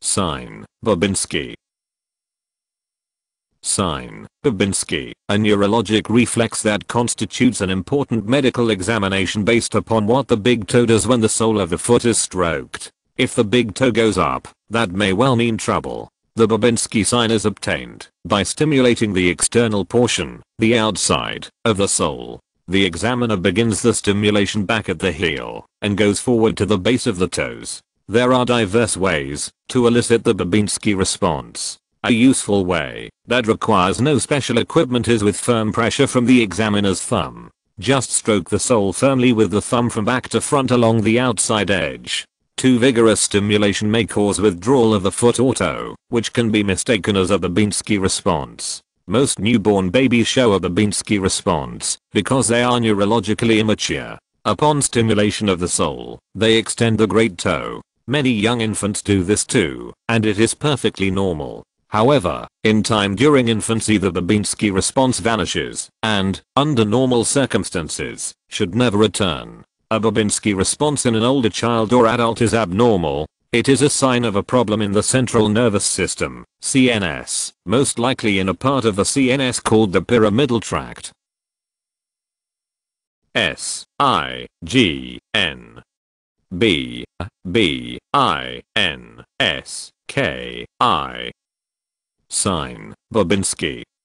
Sign, Babinski. Sign, Babinski, a neurologic reflex that constitutes an important medical examination based upon what the big toe does when the sole of the foot is stroked. If the big toe goes up, that may well mean trouble. The Babinski sign is obtained by stimulating the external portion, the outside, of the sole. The examiner begins the stimulation back at the heel and goes forward to the base of the toes. There are diverse ways to elicit the Babinski response. A useful way that requires no special equipment is with firm pressure from the examiner's thumb. Just stroke the sole firmly with the thumb from back to front along the outside edge. Too vigorous stimulation may cause withdrawal of the foot or toe, which can be mistaken as a Babinski response. Most newborn babies show a Babinski response because they are neurologically immature. Upon stimulation of the sole, they extend the great toe. Many young infants do this too, and it is perfectly normal. However, in time during infancy the Babinski response vanishes and, under normal circumstances, should never return. A Babinski response in an older child or adult is abnormal. It is a sign of a problem in the central nervous system, CNS, most likely in a part of the CNS called the pyramidal tract. S-I-G-N-B-B-I-N-S-K-I. Sign, Babinski.